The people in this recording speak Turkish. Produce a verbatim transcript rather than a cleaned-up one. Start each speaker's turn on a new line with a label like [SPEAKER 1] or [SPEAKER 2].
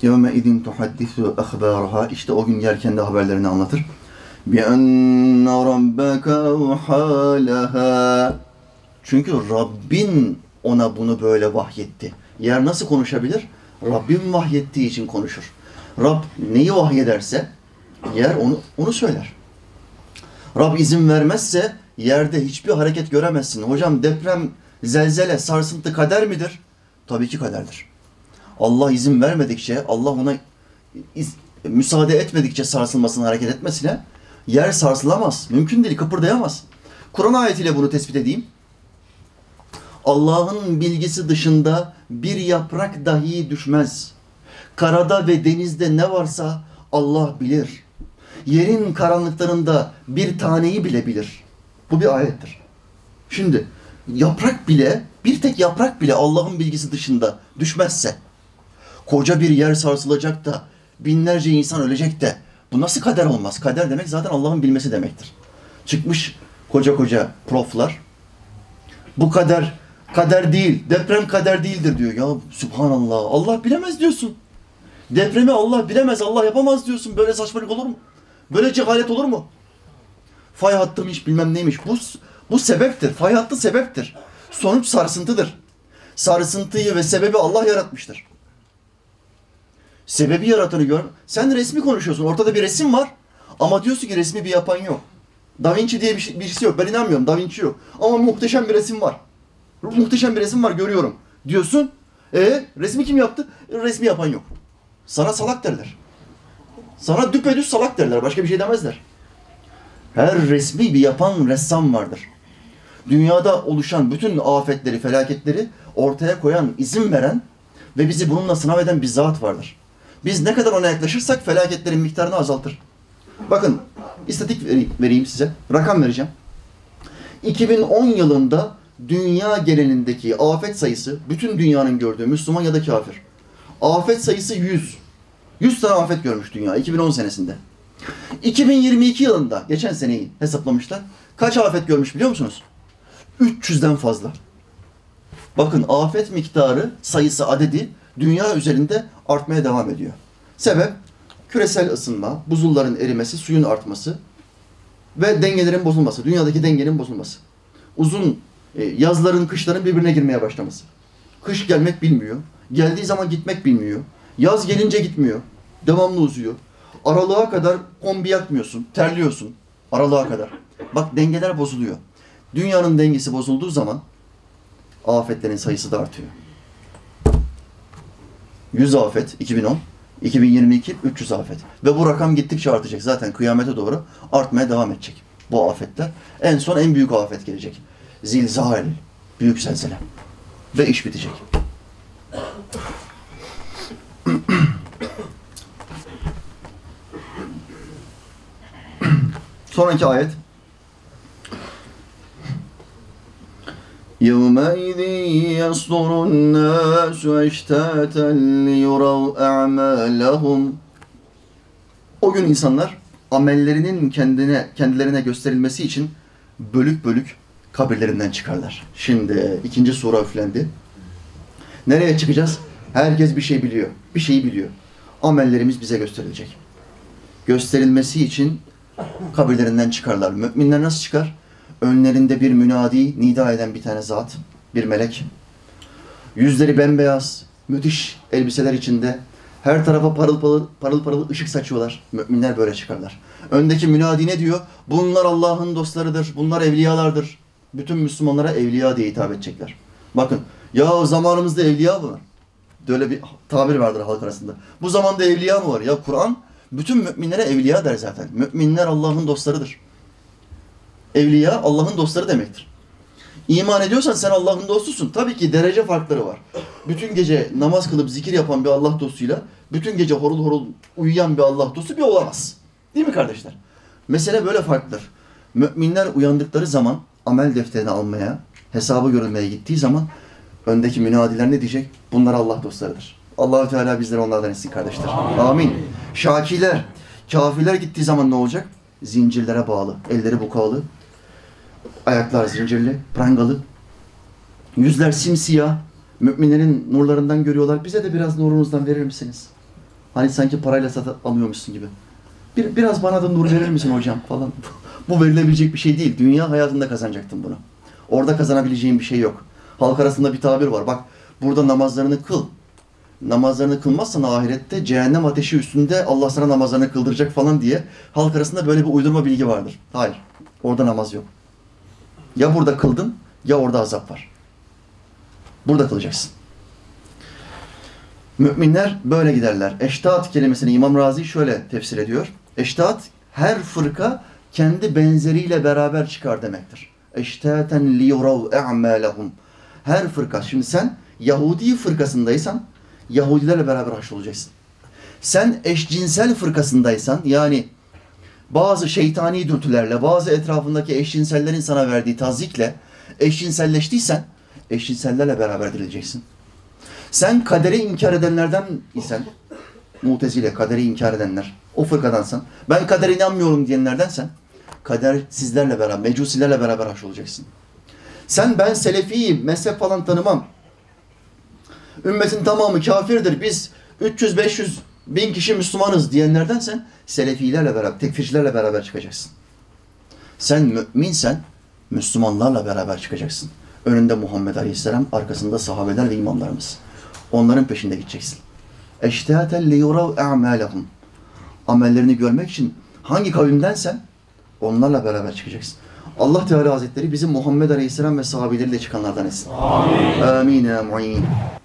[SPEAKER 1] يَوْمَ اِذٍ تُحَدِّثُ اَخْبَارَهَا İşte o gün yerken de haberlerini anlatır. بِأَنَّ رَبَّكَ اَوْحَى لَهَا Çünkü Rabbin ona bunu böyle vahyetti. Yer nasıl konuşabilir? Rabbim vahyettiği için konuşur. Rab neyi vahyederse yer onu, onu söyler. Rab izin vermezse yerde hiçbir hareket göremezsin. Hocam deprem, zelzele, sarsıntı kader midir? Tabii ki kaderdir. Allah izin vermedikçe, Allah ona iz, müsaade etmedikçe sarsılmasına, hareket etmesine yer sarsılamaz. Mümkün değil, kıpırdayamaz. Kur'an ayetiyle bunu tespit edeyim. Allah'ın bilgisi dışında bir yaprak dahi düşmez. Karada ve denizde ne varsa Allah bilir. Yerin karanlıklarında bir taneyi bile bilir. Bu bir ayettir. Şimdi yaprak bile, bir tek yaprak bile Allah'ın bilgisi dışında düşmezse, koca bir yer sarsılacak da, binlerce insan ölecek de, bu nasıl kader olmaz? Kader demek zaten Allah'ın bilmesi demektir. Çıkmış koca koca proflar, bu kader, kader değil, deprem kader değildir diyor. Ya Subhanallah, Allah bilemez diyorsun. Depremi Allah bilemez, Allah yapamaz diyorsun. Böyle saçmalık olur mu? Böyle cehalet olur mu? Fay hattıymış, bilmem neymiş. Bu, bu sebeptir. Fay hattı sebeptir. Sonuç sarsıntıdır. Sarsıntıyı ve sebebi Allah yaratmıştır. Sebebi yaratanı gör. Sen resmi konuşuyorsun. Ortada bir resim var. Ama diyorsun ki resmi bir yapan yok. Da Vinci diye bir şey, birisi yok. Ben inanmıyorum. Da Vinci yok. Ama muhteşem bir resim var. Muhteşem bir resim var, görüyorum. Diyorsun. E resmi kim yaptı? Resmi yapan yok. Sana salak derler. Sana düpedüz salak derler. Başka bir şey demezler. Her resmi bir yapan ressam vardır. Dünyada oluşan bütün afetleri, felaketleri ortaya koyan, izin veren ve bizi bununla sınav eden bir zat vardır. Biz ne kadar ona yaklaşırsak felaketlerin miktarını azaltır. Bakın, istatistik vereyim size. Rakam vereceğim. iki bin on yılında dünya genelindeki afet sayısı, bütün dünyanın gördüğü Müslüman ya da kafir. Afet sayısı yüz. yüz tane afet görmüş dünya iki bin on senesinde. iki bin yirmi iki yılında, geçen seneyi hesaplamışlar. Kaç afet görmüş biliyor musunuz? üç yüzden fazla. Bakın afet miktarı, sayısı, adedi dünya üzerinde artmaya devam ediyor. Sebep küresel ısınma, buzulların erimesi, suyun artması ve dengelerin bozulması, dünyadaki dengenin bozulması. Uzun e, yazların, kışların birbirine girmeye başlaması. Kış gelmek bilmiyor, geldiği zaman gitmek bilmiyor. Yaz gelince gitmiyor, devamlı uzuyor. Aralığa kadar kombi yakmıyorsun, terliyorsun aralığa kadar. Bak dengeler bozuluyor. Dünyanın dengesi bozulduğu zaman afetlerin sayısı da artıyor. yüz afet iki bin on, iki bin yirmi iki üç yüz afet. Ve bu rakam gittikçe artacak. Zaten kıyamete doğru artmaya devam edecek bu afetler. En son en büyük afet gelecek. Zilzal, büyük zelzele. Ve iş bitecek. Sonraki ayet. يَوْمَئِذٍ يَصْدُرُ النَّاسُ اَشْتَاتًا لِيُرَوْا اَعْمَالَهُمْ O gün insanlar amellerinin kendine kendilerine gösterilmesi için bölük bölük kabirlerinden çıkarlar. Şimdi ikinci sura üflendi. Nereye çıkacağız? Herkes bir şey biliyor. Bir şeyi biliyor. Amellerimiz bize gösterilecek. Gösterilmesi için kabirlerinden çıkarlar. Müminler nasıl çıkar? Önlerinde bir münadi, nida eden bir tane zat, bir melek. Yüzleri bembeyaz, müthiş elbiseler içinde. Her tarafa parıl parıl, parıl parıl ışık saçıyorlar. Müminler böyle çıkarlar. Öndeki münadi ne diyor? Bunlar Allah'ın dostlarıdır, bunlar evliyalardır. Bütün Müslümanlara evliya diye hitap edecekler. Bakın, ya zamanımızda evliya mı var? Böyle bir tabir vardır halk arasında. Bu zamanda evliya mı var? Ya Kur'an bütün müminlere evliya der zaten. Müminler Allah'ın dostlarıdır. Evliya Allah'ın dostları demektir. İman ediyorsan sen Allah'ın dostusun. Tabii ki derece farkları var. Bütün gece namaz kılıp zikir yapan bir Allah dostuyla bütün gece horul horul uyuyan bir Allah dostu bir olamaz. Değil mi kardeşler? Mesele böyle farklıdır. Müminler uyandıkları zaman amel defterini almaya, hesabı görülmeye gittiği zaman öndeki münadiler ne diyecek? Bunlar Allah dostlarıdır. Allah-u Teala bizleri onlardan etsin kardeşler. Amin. Amin. Şakiler, kafirler gittiği zaman ne olacak? Zincirlere bağlı, elleri bukağılı, ayaklar zincirli, prangalı, yüzler simsiyah, müminlerin nurlarından görüyorlar. Bize de biraz nurunuzdan verir misiniz? Hani sanki parayla satın alıyormuşsun gibi. Bir, biraz bana da nur verir misin hocam falan. Bu verilebilecek bir şey değil. Dünya hayatında kazanacaktın bunu. Orada kazanabileceğin bir şey yok. Halk arasında bir tabir var. Bak burada namazlarını kıl. Namazlarını kılmazsan ahirette cehennem ateşi üstünde Allah sana namazlarını kıldıracak falan diye halk arasında böyle bir uydurma bilgi vardır. Hayır. Orada namaz yok. Ya burada kıldın ya orada azap var. Burada kılacaksın. Müminler böyle giderler. Eştaat kelimesini İmam Razi şöyle tefsir ediyor. Eştaat her fırka kendi benzeriyle beraber çıkar demektir. Eştaten liyurav e'malehum. Her fırka. Şimdi sen Yahudi fırkasındaysan Yahudilerle beraber haşrolacaksın. Sen eşcinsel fırkasındaysan yani bazı şeytani dürtülerle, bazı etrafındaki eşcinsellerin sana verdiği tazikle eşcinselleştiysen eşcinsellerle beraber dirileceksin. Sen kaderi inkar edenlerden isen, Mutezile, kaderi inkar edenler, o fırkadansan, ben kadere inanmıyorum diyenlerdensen, kader sizlerle beraber, mecusilerle beraber haşrolacaksın. Sen ben selefiyim, mezhep falan tanımam. Ümmetin tamamı kafirdir, biz üç yüz beş yüz bin kişi Müslümanız diyenlerdensen, selefilerle beraber, tekfircilerle beraber çıkacaksın. Sen müminsen, Müslümanlarla beraber çıkacaksın. Önünde Muhammed Aleyhisselam, arkasında sahabeler ve imamlarımız. Onların peşinde gideceksin. Eştâten liyurav e'mâlehum. Amellerini görmek için hangi kavimdensen onlarla beraber çıkacaksın. Allah Teala Hazretleri bizim Muhammed Aleyhisselam ve sahabeleriyle çıkanlardan etsin. Amin. Amin ya mu'in.